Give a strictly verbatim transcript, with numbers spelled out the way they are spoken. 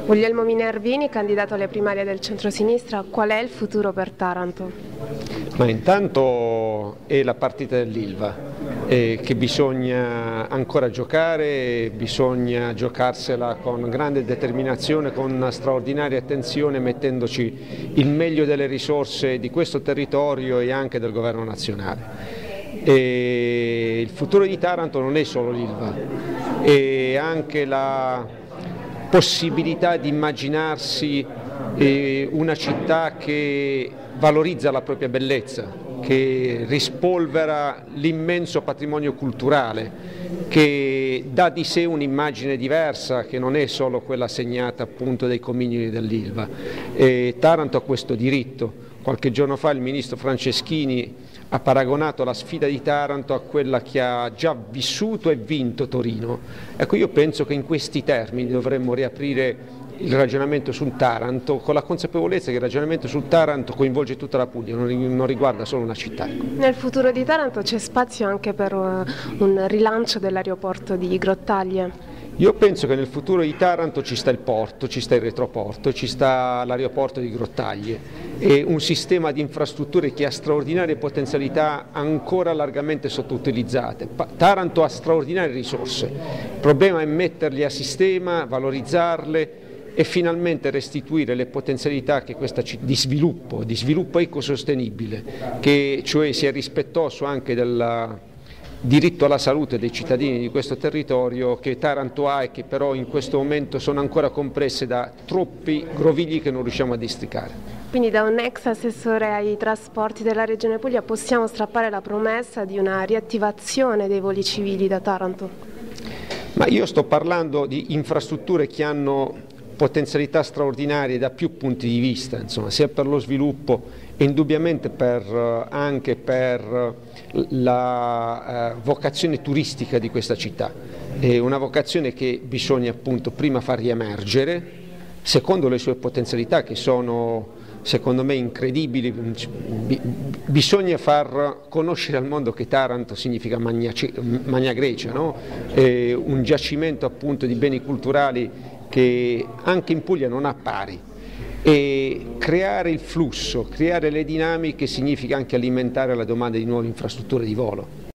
Guglielmo Minervini, candidato alle primarie del centrosinistra, qual è il futuro per Taranto? Ma intanto è la partita dell'Ilva, eh, che bisogna ancora giocare, bisogna giocarsela con grande determinazione, con una straordinaria attenzione, mettendoci il meglio delle risorse di questo territorio e anche del governo nazionale. E il futuro di Taranto non è solo l'Ilva, è anche la possibilità di immaginarsi eh, una città che valorizza la propria bellezza, che rispolvera l'immenso patrimonio culturale, che dà di sé un'immagine diversa, che non è solo quella segnata appunto dai comignoli dell'Ilva. E Taranto ha questo diritto. Qualche giorno fa il ministro Franceschini ha paragonato la sfida di Taranto a quella che ha già vissuto e vinto Torino. Ecco, io penso che in questi termini dovremmo riaprire il ragionamento sul Taranto, con la consapevolezza che il ragionamento sul Taranto coinvolge tutta la Puglia, non riguarda solo una città. Nel futuro di Taranto c'è spazio anche per un rilancio dell'aeroporto di Grottaglie? Io penso che nel futuro di Taranto ci sta il porto, ci sta il retroporto, ci sta l'aeroporto di Grottaglie e un sistema di infrastrutture che ha straordinarie potenzialità ancora largamente sottoutilizzate. Taranto ha straordinarie risorse, il problema è metterle a sistema, valorizzarle e finalmente restituire le potenzialità che questa di sviluppo, di sviluppo ecosostenibile, che cioè sia rispettoso anche del diritto alla salute dei cittadini di questo territorio, che Taranto ha e che però in questo momento sono ancora compresse da troppi grovigli che non riusciamo a districare. Quindi da un ex assessore ai trasporti della Regione Puglia possiamo strappare la promessa di una riattivazione dei voli civili da Taranto? Ma io sto parlando di infrastrutture che hanno potenzialità straordinarie da più punti di vista, insomma, sia per lo sviluppo e indubbiamente per, anche per la eh, vocazione turistica di questa città. È una vocazione che bisogna appunto prima far riemergere, secondo le sue potenzialità che sono secondo me incredibili. Bisogna far conoscere al mondo che Taranto significa Magna, Magna Grecia, no? È un giacimento appunto di beni culturali che anche in Puglia non ha pari, e creare il flusso, creare le dinamiche significa anche alimentare la domanda di nuove infrastrutture di volo.